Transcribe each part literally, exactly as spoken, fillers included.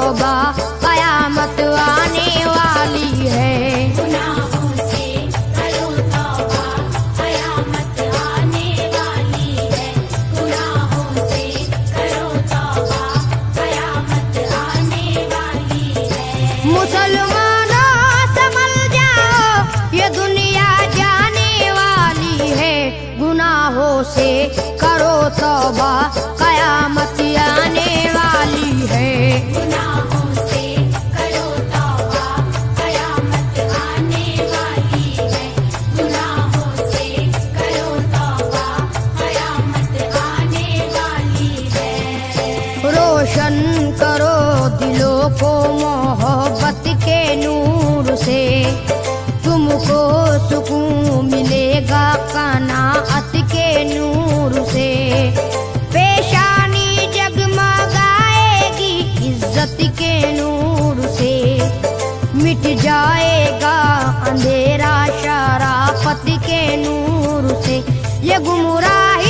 तौबा कयामत आने वाली है। गुनाहों से करो तौबा कयामत आने वाली है। गुनाहों से करो तौबा कयामत आने वाली है। मुसलमानों संभल जाओ ये दुनिया जाने वाली है। गुनाहों से करो तौबा कयामत आने वाली है। गुनाहों से करो तौबा कयामत आने वाली है। गुनाहों से करो तौबा कयामत आने वाली है। रोशन करो दिलों को मोहब्बत के नूर से, तुमको सुकून मिलेगा कनाअत के नूर से। पेशानी जगमगाएगी इज्जत के नूर से, मिट जाएगा अंधेरा शराफत के नूर से। ये गुमराही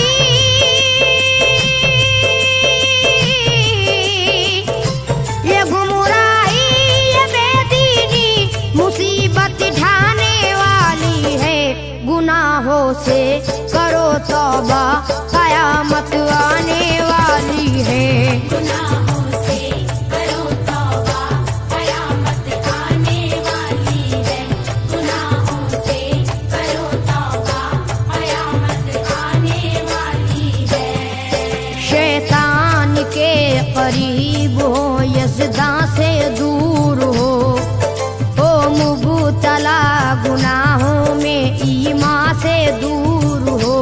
ये गुमराही ये बेदीनी मुसीबत ढाने वाली है। गुनाहों से करो तौबा कयामत आने वाली है। गुनाहों से करो तौबा कयामत आने वाली है। गुनाहों से करो तौबा कयामत आने वाली है। शैतान के करीब हो यज़दा से दूर हो, ओ मुबतला गुनाहों में ईमान से दूर हो।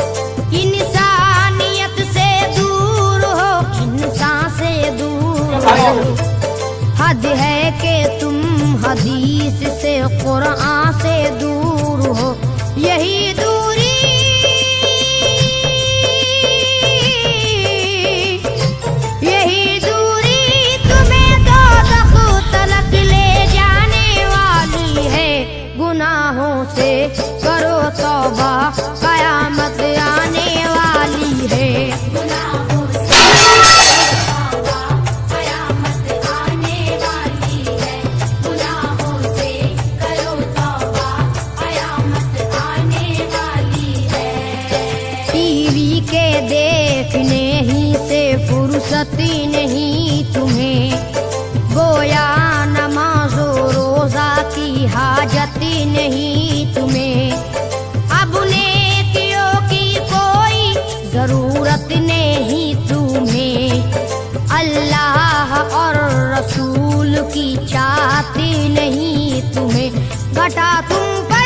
इंसानियत से दूर हो, इंसान से दूर हो। हद है कि तुम हदीस से कुरान से दूर हो। यही दूरी यही दूरी तुम्हें दोज़ख तलक ले जाने वाली है। गुनाहों से करो तौबा कयामत आने वाली है। गुनाहों से करो तौबा कयामत आने वाली है। गुनाहों से करो तौबा कयामत आने वाली है। टीवी के देखने ही से फुर्सती नहीं तुम्हें, गोया नमाज़ो रोज़ा की हाजती नहीं तुम्हें। अब नेकियों की कोई जरूरत नहीं तुम्हें, अल्लाह और रसूल की चाहती नहीं तुम्हें। घटा तुम पर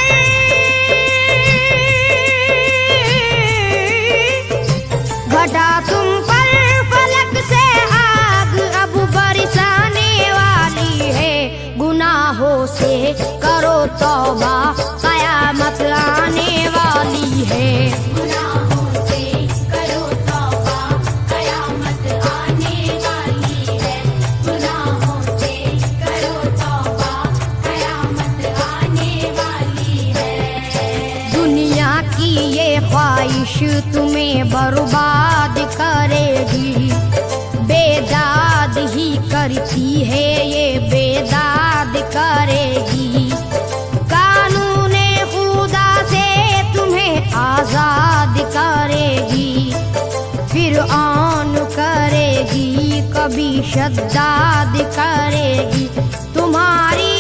घटा तुम पर फलक से आग अब बरसाने वाली है। गुनाहों से करो तौबा कयामत आने वाली है। गुनाहों से करो तौबा कयामत आने वाली है। गुनाहों से करो तौबा कयामत आने वाली है। दुनिया की ये ख्वाहिश तुम्हें बर्बाद करेगी, बेदाद ही करती है ये बेदाद करेगी। कानून खुदा से तुम्हें आजाद करेगी, फिर ऑन करेगी कभी शद्दाद करेगी। तुम्हारी